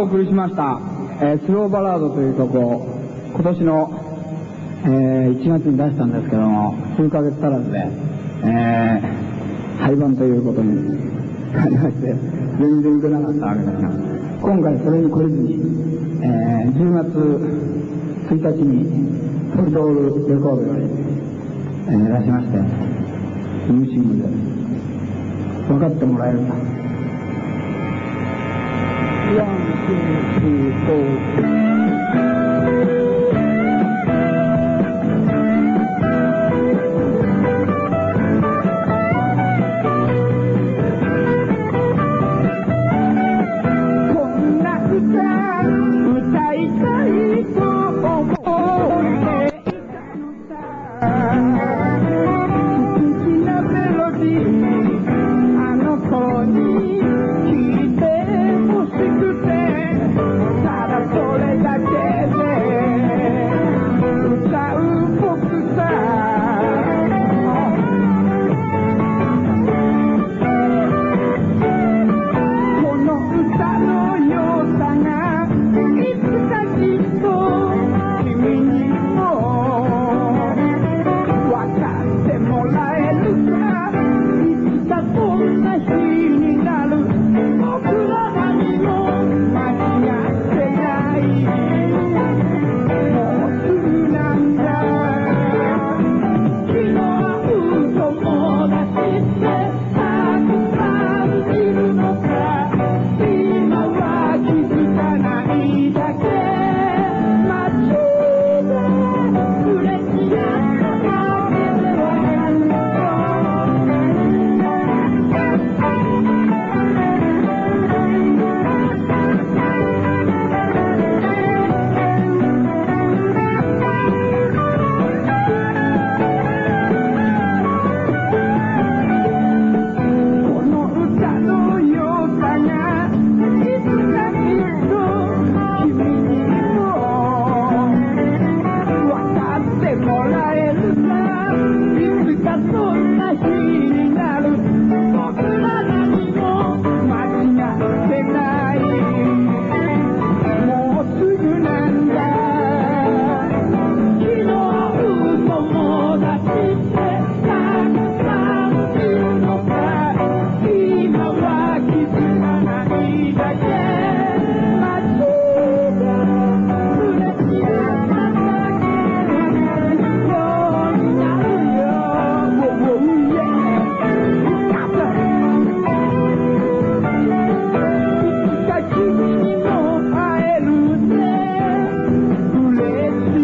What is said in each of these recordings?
お送りしました、スローバラードという曲を今年の、1月に出したんですけども、数ヶ月足らずで、廃盤ということになりまして、全然売れなかったわけですが、今回それに懲りずに、10月1日にトリドールレコードより、出しまして、ニューシングルで分かってもらえるか。1、2、3、4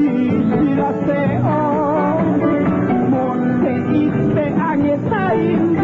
持って行ってあげたい